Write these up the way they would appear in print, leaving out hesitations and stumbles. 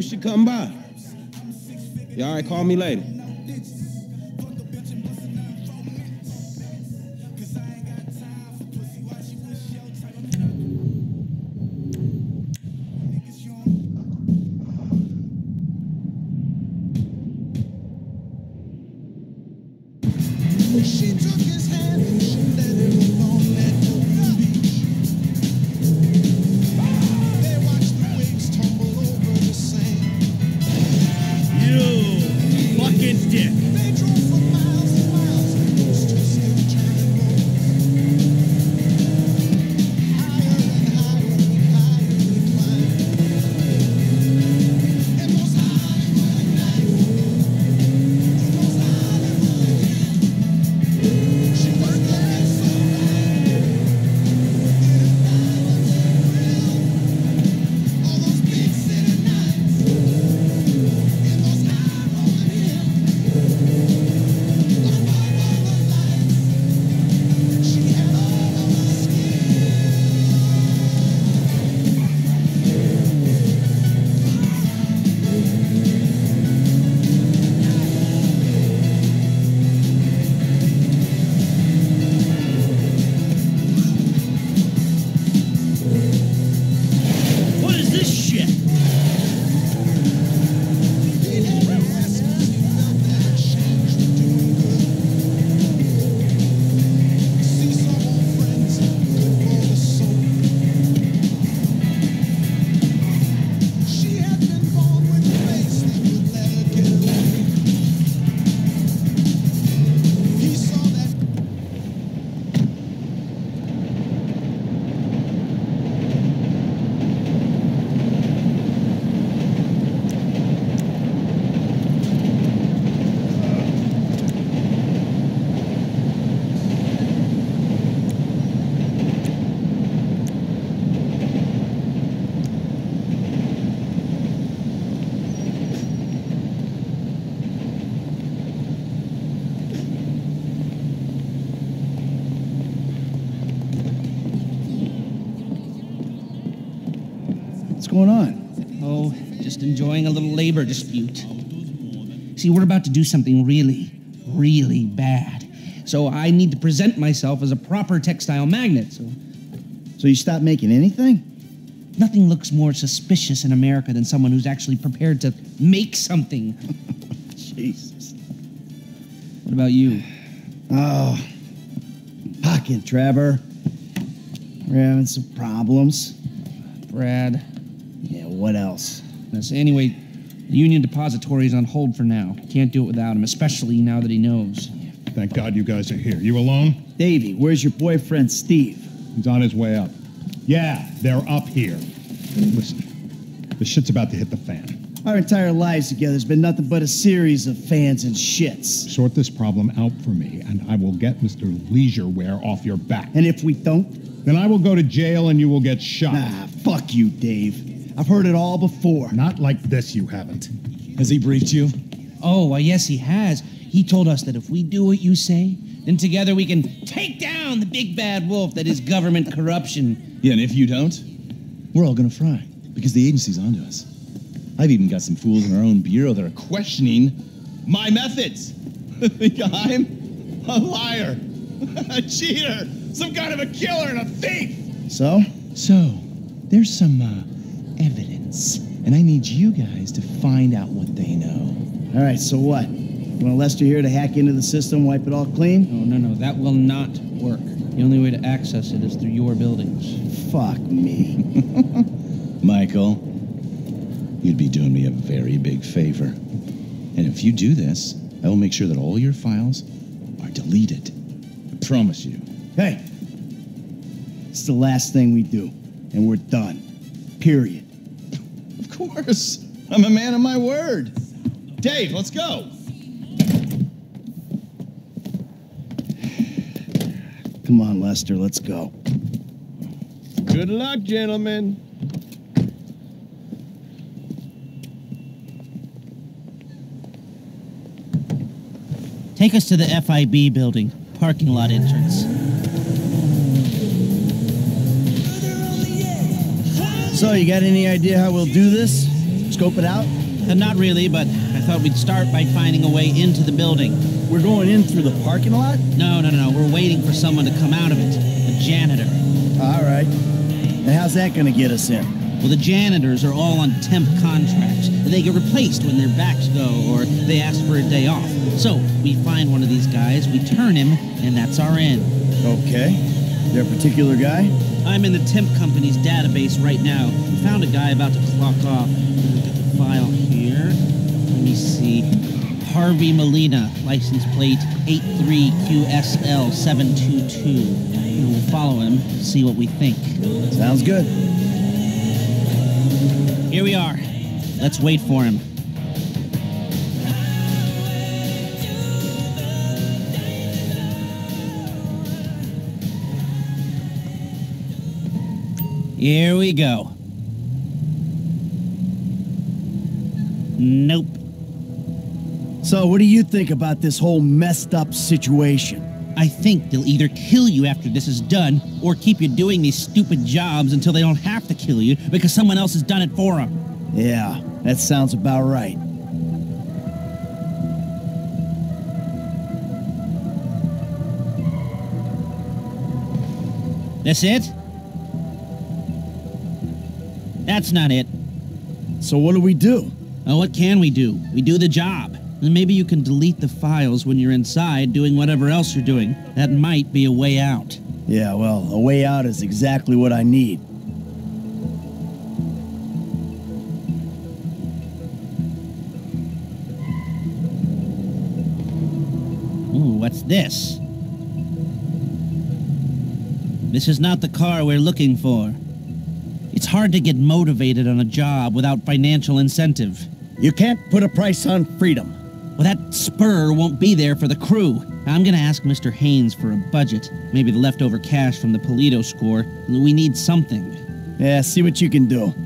should come by. You all right, call me later. She took his hand and she led him along that golden beach. They watched the waves tumble over the sand. You fucking dick. They drove for miles and miles and close to a still turning road. Higher and higher and higher they climbed. In those Hollywood nights, in those Hollywood hills. She worked there so right, in diamonds and grills. All those big city nights, in those high rolling hills. Above all the lights, she had all of the skin. What is this shit? He had the essence, he felt that change to doing good. See some old friends, good for the soul. She had been born with a face that would let her get away. He saw that. What's going on? Oh, just enjoying a little labor dispute. See, we're about to do something really, really bad. So I need to present myself as a proper textile magnet. So you stopped making anything? Nothing looks more suspicious in America than someone who's actually prepared to make something. Jesus. What about you? Oh, fucking Trevor. We're having some problems. Brad. Yeah, what else? Yes, anyway, the Union Depository is on hold for now. Can't do it without him, especially now that he knows. Thank God you guys are here. You alone? Davey, where's your boyfriend Steve? He's on his way up. Yeah, they're up here. Listen, this shit's about to hit the fan. Our entire lives together has been nothing but a series of fans and shits. Sort this problem out for me, and I will get Mr. Leisureware off your back. And if we don't? Then I will go to jail and you will get shot. Ah, fuck you, Dave. I've heard it all before. Not like this, you haven't. Has he briefed you? Oh, well, yes, he has. He told us that if we do what you say, then together we can take down the big bad wolf that is government corruption. Yeah, and if you don't, we're all gonna fry, because the agency's onto us. I've even got some fools in our own bureau that are questioning my methods. They think I'm a liar, a cheater, some kind of a killer and a thief. So? So, there's some evidence, and I need you guys to find out what they know. All right, so what? You want Lester here to hack into the system, wipe it all clean? Oh, no, that will not work. The only way to access it is through your buildings. Fuck me. Michael, you'd be doing me a very big favor. And if you do this, I will make sure that all your files are deleted. I promise you. Hey, it's the last thing we do, and we're done. Period. Of course. I'm a man of my word. Dave, let's go. Come on, Lester, let's go. Good luck, gentlemen. Take us to the FIB building, parking lot entrance. So, you got any idea how we'll do this? Scope it out? Not really, but I thought we'd start by finding a way into the building. We're going in through the parking lot? No. We're waiting for someone to come out of it. A janitor. All right. And how's that going to get us in? Well, the janitors are all on temp contracts. They get replaced when their backs go or they ask for a day off. So we find one of these guys, we turn him, and that's our in. Okay. There a particular guy? I'm in the temp company's database right now. We found a guy about to clock off. Got the file here. Let me see. Harvey Molina, license plate 83QSL722. We'll follow him, see what we think. Sounds good. Here we are. Let's wait for him. Here we go. Nope. So, what do you think about this whole messed up situation? I think they'll either kill you after this is done, or keep you doing these stupid jobs until they don't have to kill you because someone else has done it for them. Yeah, that sounds about right. That's it? That's not it. So what do we do? Oh, what can we do? We do the job. And maybe you can delete the files when you're inside doing whatever else you're doing. That might be a way out. Yeah, well, a way out is exactly what I need. Ooh, what's this? This is not the car we're looking for. It's hard to get motivated on a job without financial incentive. You can't put a price on freedom. Well, that spur won't be there for the crew. I'm gonna ask Mr. Haynes for a budget. Maybe the leftover cash from the Polito score. We need something. Yeah, see what you can do.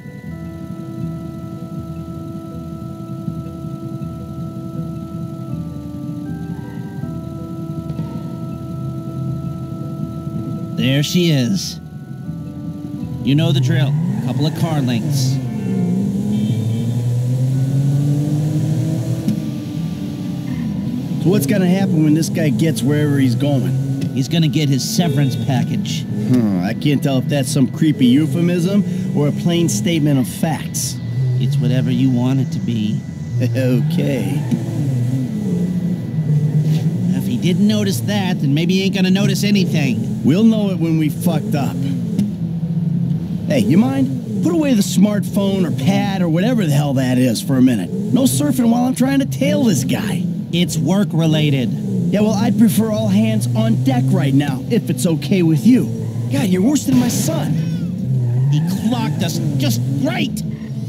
There she is. You know the drill. Couple of car lengths. So what's gonna happen when this guy gets wherever he's going? He's gonna get his severance package. I can't tell if that's some creepy euphemism or a plain statement of facts. It's whatever you want it to be. Okay. If he didn't notice that, then maybe he ain't gonna notice anything. We'll know it when we fucked up. Hey, you mind? Put away the smartphone or pad or whatever the hell that is for a minute. No surfing while I'm trying to tail this guy. It's work-related. Yeah, well, I'd prefer all hands on deck right now, if it's okay with you. God, you're worse than my son. He clocked us just right.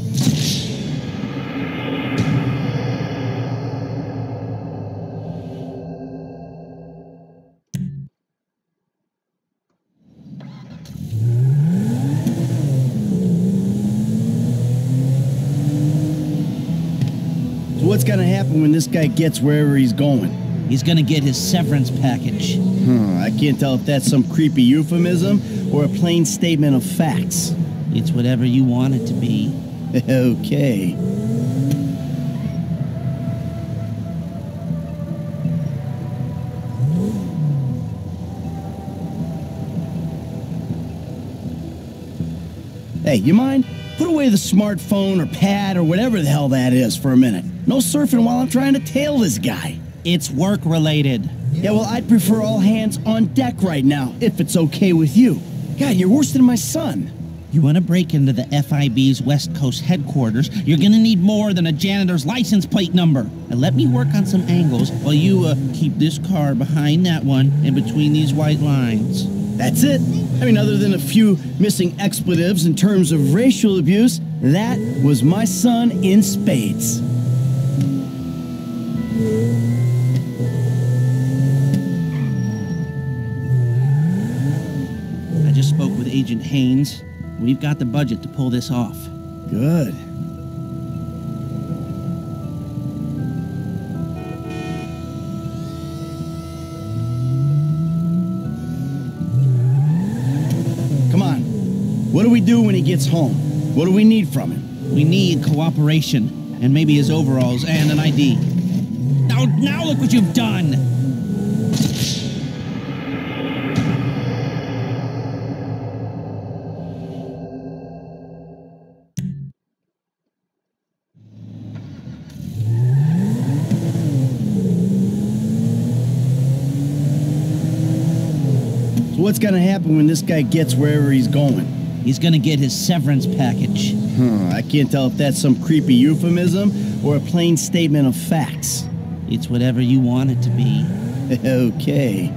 So what's gonna happen when this guy gets wherever he's going? He's gonna get his severance package. I can't tell if that's some creepy euphemism or a plain statement of facts. It's whatever you want it to be. Okay. Hey, you mind? Put away the smartphone or pad or whatever the hell that is for a minute. No surfing while I'm trying to tail this guy. It's work-related. Yeah, well, I'd prefer all hands on deck right now, if it's okay with you. God, you're worse than my son. You want to break into the FIB's West Coast headquarters, you're going to need more than a janitor's license plate number. And let me work on some angles while you keep this car behind that one and between these white lines. That's it. I mean, other than a few missing expletives in terms of racial abuse, that was my son in spades. I just spoke with Agent Haynes. We've got the budget to pull this off. Good. Come on. What do we do when he gets home? What do we need from him? We need cooperation, and maybe his overalls and an ID. Now look what you've done! So what's gonna happen when this guy gets wherever he's going? He's gonna get his severance package. I can't tell if that's some creepy euphemism or a plain statement of facts. It's whatever you want it to be. Okay.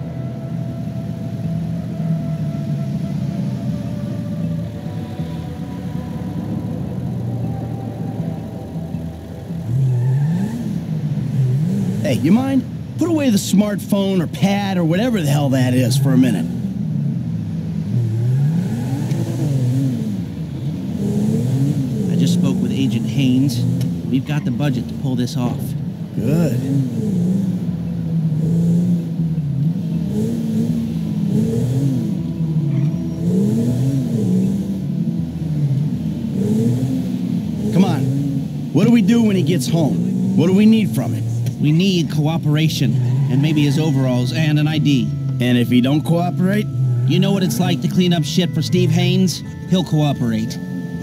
Hey, you mind? Put away the smartphone or pad or whatever the hell that is for a minute. I just spoke with Agent Haynes. We've got the budget to pull this off. Good. Come on. What do we do when he gets home? What do we need from him? We need cooperation, and maybe his overalls and an ID. And if he don't cooperate? You know what it's like to clean up shit for Steve Haynes? He'll cooperate.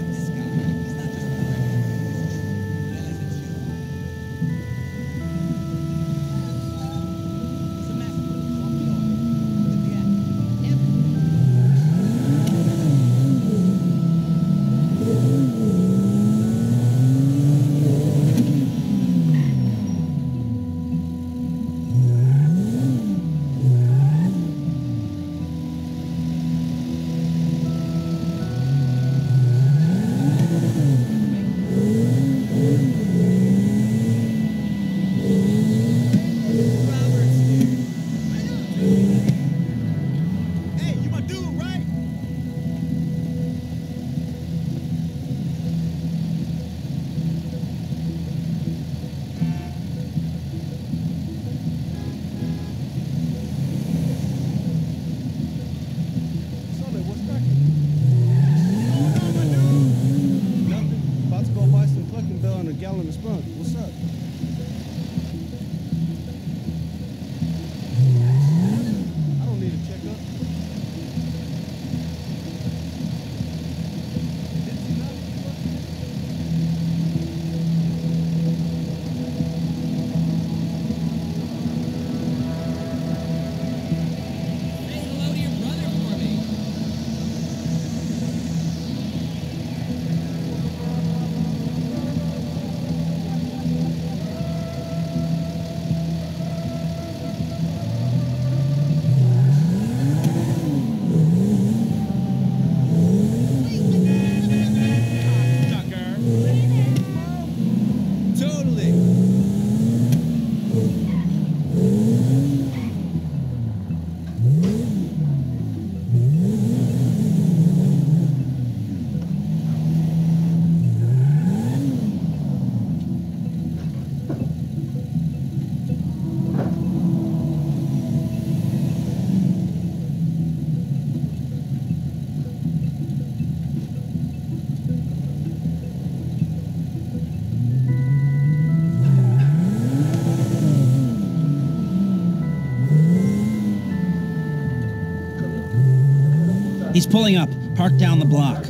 He's pulling up. Park down the block.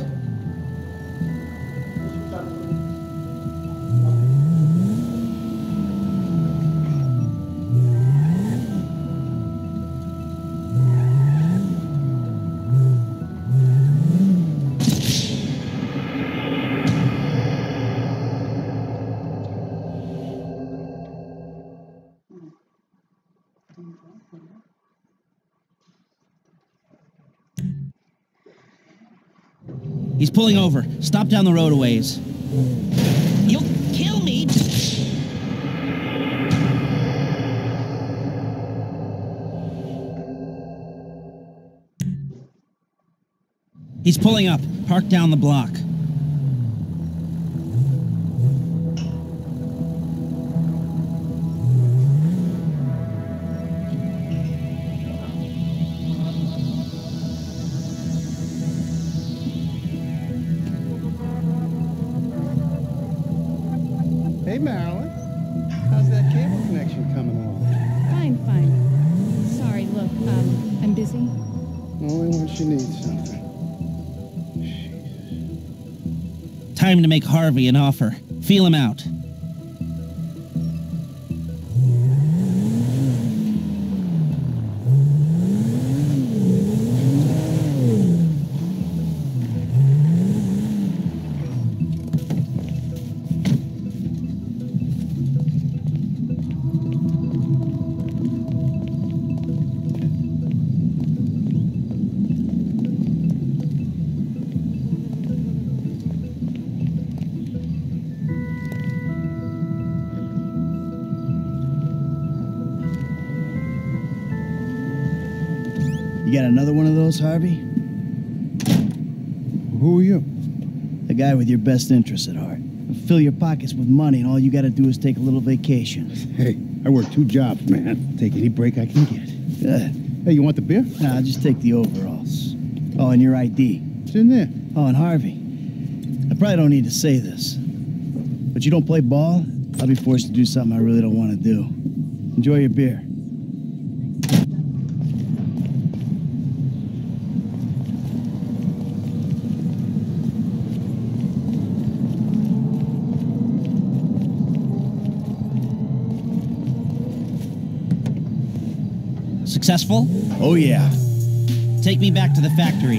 He's pulling over. Stop down the road a ways. You'll kill me! He's pulling up. Park down the block. Hey, Marilyn. How's that cable connection coming along? Fine, fine. Sorry, look, I'm busy. Only when she needs something. Time to make Harvey an offer. Feel him out. You got another one of those, Harvey? Who are you? The guy with your best interests at heart. Fill your pockets with money, and all you gotta do is take a little vacation. Hey, I work 2 jobs, man. Take any break I can get. Good. Hey, you want the beer? Nah, just take the overalls. Oh, and your ID. It's in there. Oh, and Harvey. I probably don't need to say this, but you don't play ball, I'll be forced to do something I really don't want to do. Enjoy your beer. Successful? Oh, yeah. Take me back to the factory.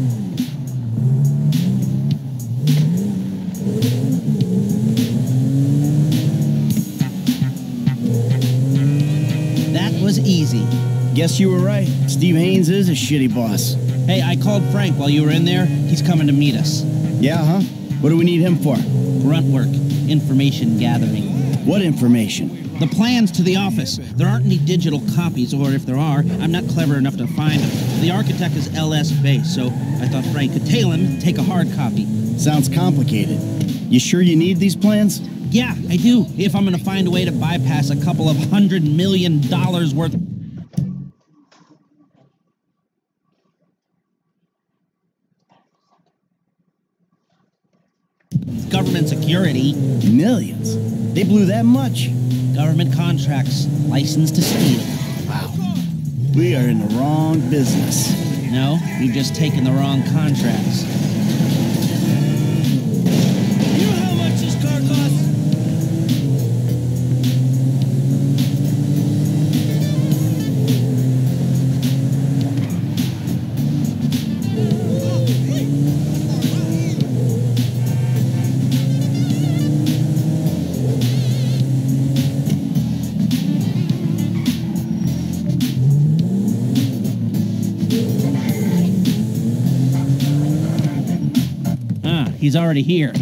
That was easy. Guess you were right. Steve Haynes is a shitty boss. Hey, I called Frank while you were in there. He's coming to meet us. Yeah, huh? What do we need him for? Grunt work. Information gathering. What information? The plans to the office. There aren't any digital copies, or if there are, I'm not clever enough to find them. The architect is LS based, so I thought Frank could tail him, take a hard copy. Sounds complicated. You sure you need these plans? Yeah, I do. If I'm going to find a way to bypass a couple of $100 million worth government security. Millions? They blew that much? Government contracts, license to steal. Wow. We are in the wrong business. No, we've just taken the wrong contracts. You know how much this car costs? He's already here.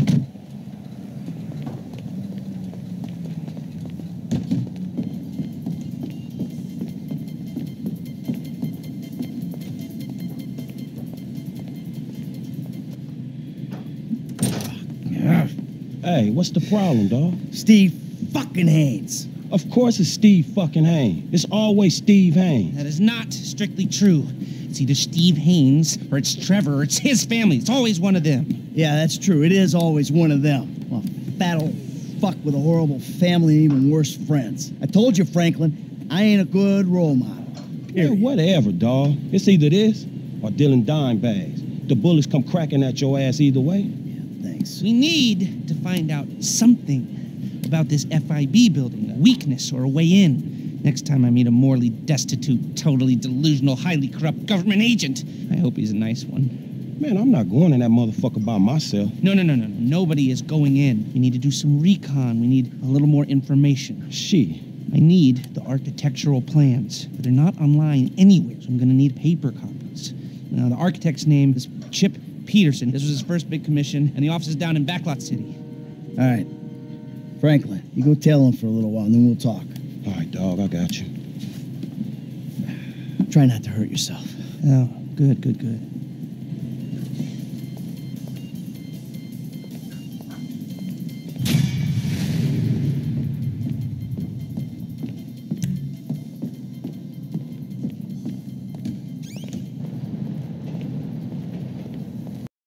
Hey, what's the problem, dawg? Steve fucking Haynes. Of course it's Steve fucking Haynes. It's always Steve Haynes. That is not strictly true. It's either Steve Haynes, or it's Trevor, or it's his family. It's always one of them. Yeah, that's true. It is always one of them. Well, fat old fuck with a horrible family and even worse friends. I told you, Franklin, I ain't a good role model. Yeah, whatever, dawg. It's either this or Dylan dime bags. The bullets come cracking at your ass either way. Yeah, thanks. We need to find out something about this FIB building, a weakness or a way in. Next time I meet a morally destitute, totally delusional, highly corrupt government agent, I hope he's a nice one. Man, I'm not going in that motherfucker by myself. No. Nobody is going in. We need to do some recon. We need a little more information. Shit. I need the architectural plans, but they're not online anywhere, so I'm going to need paper copies. Now, the architect's name is Chip Peterson. This was his first big commission, and the office is down in Backlot City. All right. Franklin, you go tail him for a little while, and then we'll talk. All right, dog, I got you. Try not to hurt yourself. Oh, good.